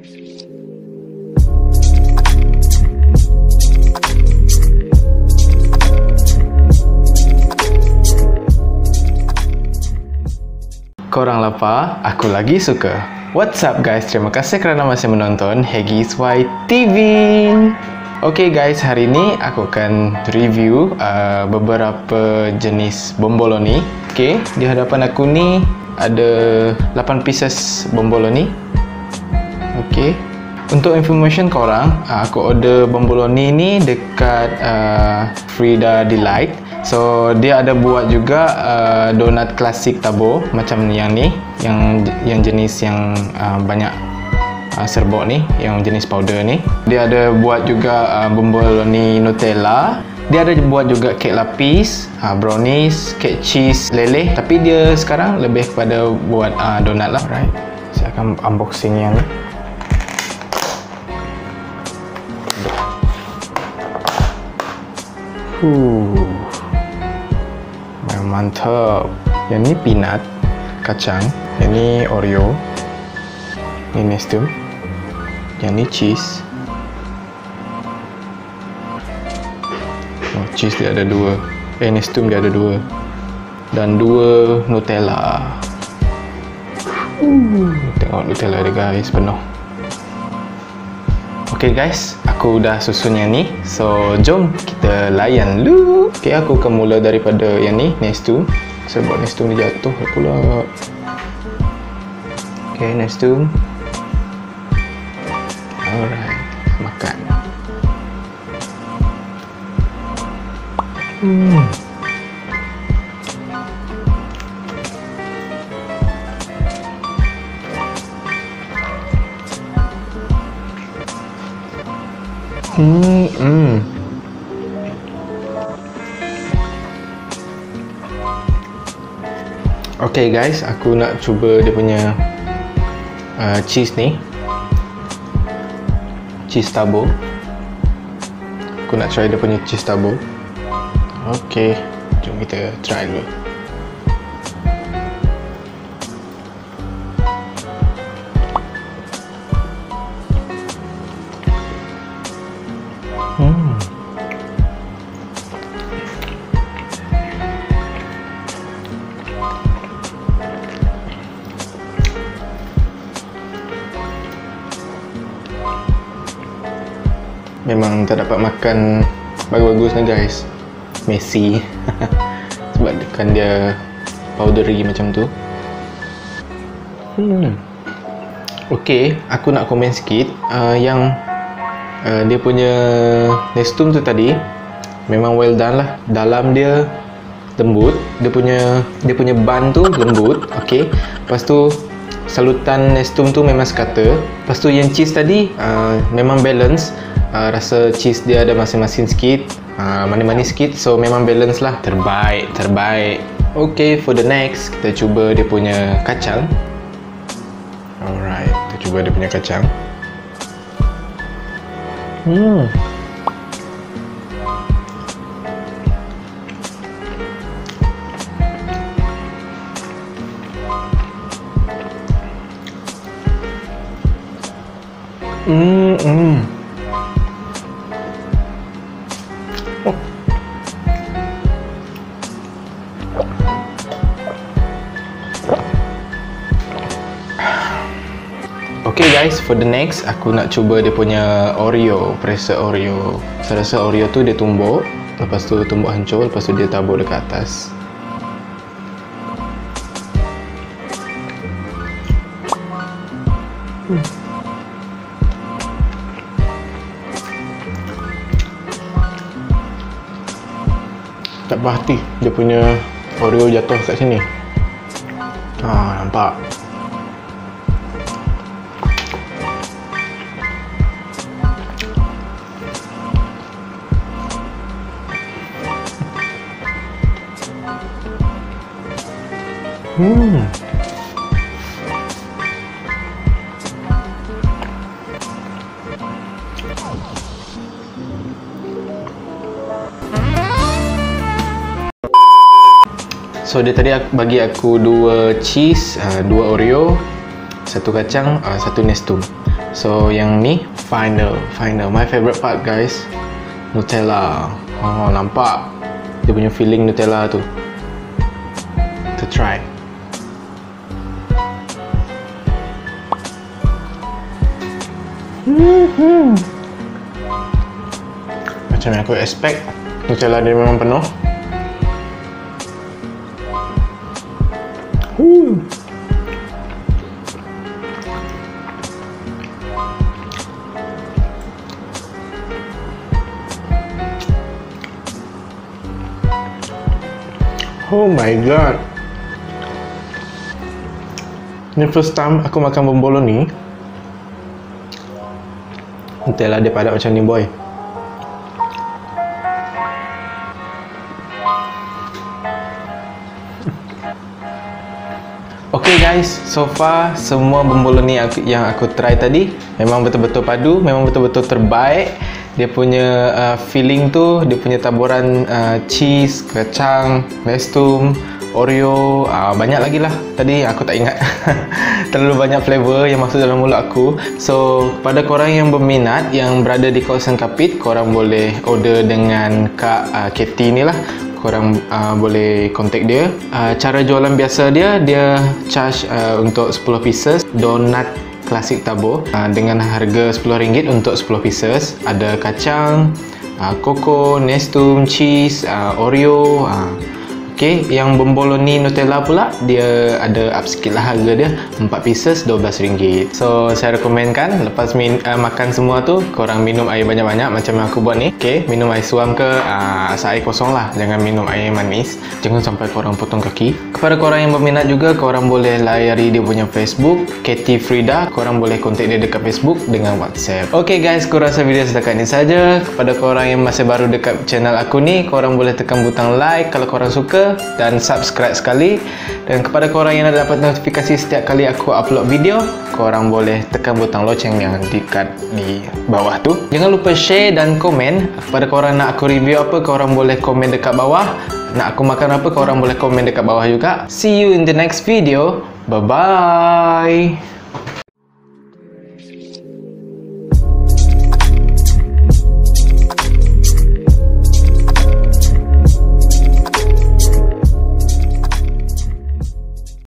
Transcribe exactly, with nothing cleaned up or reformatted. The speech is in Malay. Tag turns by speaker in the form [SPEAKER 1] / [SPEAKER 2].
[SPEAKER 1] Korang lapar, aku lagi suka. What's up guys, terima kasih kerana masih menonton Haggis Y T V. Okay guys, hari ini aku akan review uh, beberapa jenis bomboloni. Okay, di hadapan aku ni ada lapan pieces bomboloni. Okay, untuk information korang, uh, aku order bomboloni ni dekat uh, Frida Delight. So dia ada buat juga uh, donat klasik tabur macam yang ni, yang yang jenis yang uh, banyak uh, serbuk ni, yang jenis powder ni. Dia ada buat juga uh, bomboloni Nutella. Dia ada buat juga kek lapis, uh, brownies, kek cheese leleh. Tapi dia sekarang lebih kepada buat uh, donat lah. Right. Saya akan unboxing yang ni. Huh. Mantap. Yang ni peanut, kacang. Yang ni Oreo. Ini Nestum. Yang ni cheese. Oh, cheese dia ada dua. Eh, Nestum dia ada dua. Dan dua Nutella. Uh, tengok Nutella dia guys, penuh. Okay guys, aku dah susun yang ni. So, jom kita layan dulu. Okay, aku akan mula daripada yang ni, Nestum. Sebab Nestum ni jatuh pula. Okay, Nestum. Alright, makan. Hmm. Hmm, hmm. Okay guys, aku nak cuba dia punya uh, cheese ni. Cheese tabur. Aku nak try dia punya cheese tabur. Okay, jom kita try dulu. Hmm. Memang tak dapat makan bagus-bagus ni guys. Messy. Sebab kan dia powdery macam tu. Hmm. Okay, aku nak komen sikit uh, yang Uh, dia punya Nestum tu tadi memang well done lah. Dalam dia lembut, dia punya dia punya bun tu lembut. Okay, lepas tu salutan Nestum tu memang sekata. Lepas tu yang cheese tadi uh, memang balance. uh, Rasa cheese dia ada masin-masin sikit, uh, manis-manis sikit. So memang balance lah. Terbaik, terbaik. Okay, for the next kita cuba dia punya kacang. Alright, kita cuba dia punya kacang. Hmm. Hmm, hmm. Oh. Okay guys, for the next aku nak cuba dia punya Oreo, pressed Oreo. Saya rasa Oreo tu dia tumbuk, lepas tu tumbuk hancur, lepas tu dia tabur dekat atas. Hmm. Tak berhati dia punya Oreo jatuh kat sini. Ah, nampak. Hmm. So dia tadi bagi aku dua cheese, uh, dua Oreo, satu kacang, uh, satu Nestum. So yang ni final, final. My favorite part guys, Nutella. Oh nampak dia punya filling Nutella tu. To try. Hmm. Macam yang aku expect, Nutella dia memang penuh. Hmm. Oh my god. Ini first time aku makan bomboloni. Nutella dia padat macam ni boy. Okay guys, so far semua bomboloni aku, yang aku try tadi memang betul-betul padu, memang betul-betul terbaik. Dia punya uh, filling tu, dia punya taburan uh, cheese, kacang, nestum, Oreo, uh, banyak lagi lah. Tadi aku tak ingat. Terlalu banyak flavor yang masuk dalam mulut aku. So, pada korang yang berminat, yang berada di kawasan Kapit, korang boleh order dengan Kak uh, Katie ni lah. Korang uh, boleh contact dia. Uh, cara jualan biasa dia, dia charge uh, untuk sepuluh pieces donat klasik Tabo uh, dengan harga sepuluh ringgit untuk sepuluh pieces. Ada kacang, uh, koko, nestum, cheese, uh, Oreo. Uh. Okay, yang bomboloni Nutella pula dia ada up sikit lah harga dia, empat pieces dua belas ringgit. So saya rekomenkan lepas min, uh, makan semua tu korang minum air banyak-banyak macam yang aku buat ni. Okay, minum air suam ke uh, asal air kosong lah, jangan minum air manis, jangan sampai korang potong kaki. Kepada korang yang berminat juga, korang boleh layari dia punya Facebook Katie Frida, korang boleh kontak dia dekat Facebook dengan WhatsApp. Okay guys, aku rasa video setakat ni saja. Kepada korang yang masih baru dekat channel aku ni, korang boleh tekan butang like kalau korang suka dan subscribe sekali. Dan kepada korang yang nak dapat notifikasi setiap kali aku upload video, korang boleh tekan butang loceng yang dekat di bawah tu. Jangan lupa share dan komen. Kepada korang nak aku review apa, korang boleh komen dekat bawah. Nak aku makan apa, korang boleh komen dekat bawah juga. See you in the next video. Bye bye.